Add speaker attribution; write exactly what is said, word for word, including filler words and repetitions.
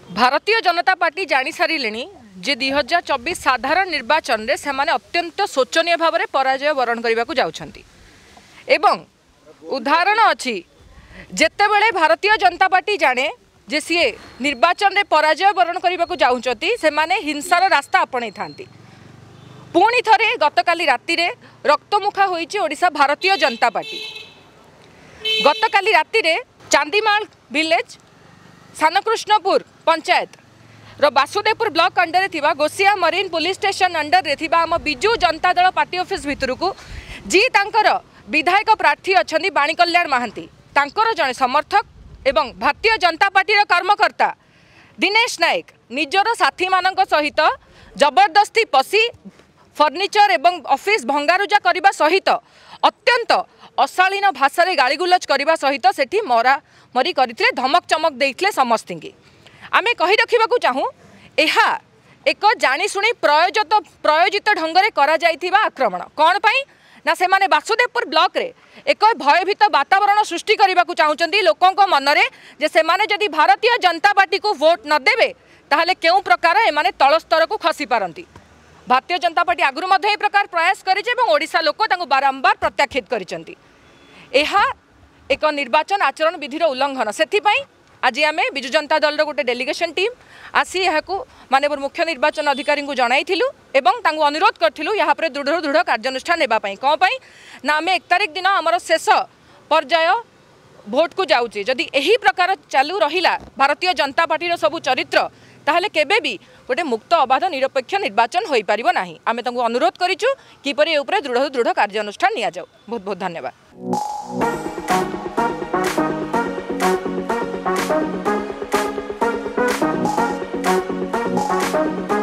Speaker 1: Bharatiya Janata party जानी सारे जे दुई हजार चौबीस साधारण निर्वाचन में से अत्यंत शोचनीय भाव में पराजय वरण करने को जाउछंती एवं उदाहरण अच्छी जेतेबेले भारतीय जनता पार्टी जाने जे सी निर्वाचन में पराजय वरण करने को जाउछंती से माने हिंसार रास्ता आपणे थांती। पुणी थरे गतकाली राति रे रक्तमुखा होईची ओडिशा भारतीय जनता पार्टी। गतकाली राति रे चांदीमाल विलेज सानकृष्णपुर पंचायत रो बासुदेवपुर ब्लॉक अंडर थिबा गोसिया मरीन पुलिस स्टेशन अंडर रे थिबा आम बिजू जनता दल पार्टी ऑफिस भितर को जी तांकर विधायक प्रार्थी अछंदी बाणी कल्याण महांती तांकर जने समर्थक एवं भारतीय जनता पार्टी रो कर्मकर्ता दिनेश नायक निजर साथी मानक सहित जबरदस्ती पसी फर्निचर एवं ऑफिस भंगारुजा करने सहित अत्यंत अशालीन भाषा रे गालीगुलज करने सहित सेठी मरा मरी करथिले धमक चमक देइथिले समस्त की आमे कहि रखिबाकू चाहूँ एहा एक जानीशुणी प्रयोजित प्रयोजित ढंग से करा जाइथिबा आक्रमण कौन पाई ना से माने बासुदेवपुर ब्लॉक रे एक भयभीत वातावरण सृष्टि करने को चाहूँगी लोकों मनरे जे से माने जदि भारतीय जनता पार्टी को वोट न देबे ताहले केउ प्रकार एमाने तल स्तर को खसी पारंती। भारतीय जनता पार्टी आगुरी मध्य प्रकार प्रयास करिছে এবং ओडिशा लोक तांको बारंबार प्रत्याख्यित करिसेंती। एहा एक निर्वाचन आचरण विधिर उल्लंघन से आज आम विजु जनता दल गोटे डेलीगेशन टीम आसी यहाँ माननीय मुख्य निर्वाचन अधिकारी को जनइलु एवं अनुरोध करूँ यहाँ पर दृढ़ दृढ़ कार्यानुष्ठान नेबाई कौन पाई ना आम एक तारिख दिन आमर शेष पर्याय भोट को जाऊँगी जदि यही प्रकार चालू रहा भारतीय जनता पार्टी सबू चरित्र ताहले केबे भी गोटे मुक्त अबाध निरपेक्ष निर्वाचन हो पारिबो नाही। आमे तांको अनुरोध करिचु किपरि उपरे दृढ़ दृढ़ कार्यानुष्ठान निया जाऊ। बहुत बहुत धन्यवाद।